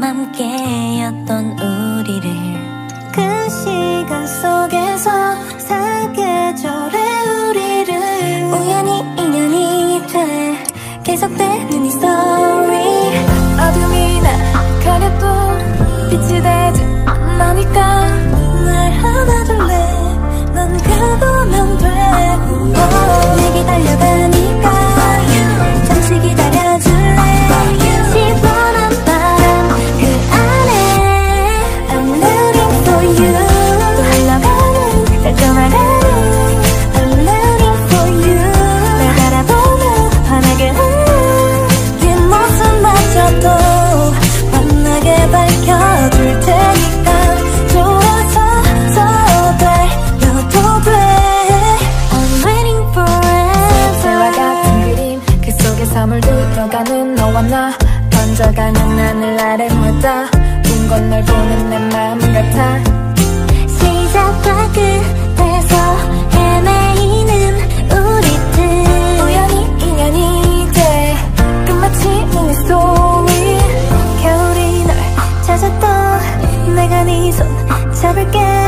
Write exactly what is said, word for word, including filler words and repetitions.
밤 함께였던 우리를 그 시간 속에서 사계절의 우리를 우연히 인연이 돼 계속되는 이 스토리 어둠이 날 가려도 빛이 되지 않으니까 날 안아줄래 넌 가보면 돼 내게 달려가니까 잠시 기다려줄래 시원한 바람 그 안에 I'm rooting for you 또 흘러가는 달콤한 하루 I'm rooting for you 날 바라보며 환하게 뒷모습마저도 환하게 밝혀줄 테니까 좋아서 더 달려도 돼 I'm waiting forever 새와 같은 그림 그 속에서 물들어가는 너와 나 번져가는 하늘 아래 묻어 빈 곳 널 보는 내 마음 같아 시작과 끝에서 헤매이는 우리들 우연히 인연이 돼 끝마치는 이 스토리 겨울이 널 찾았던 내가 네 손 잡을게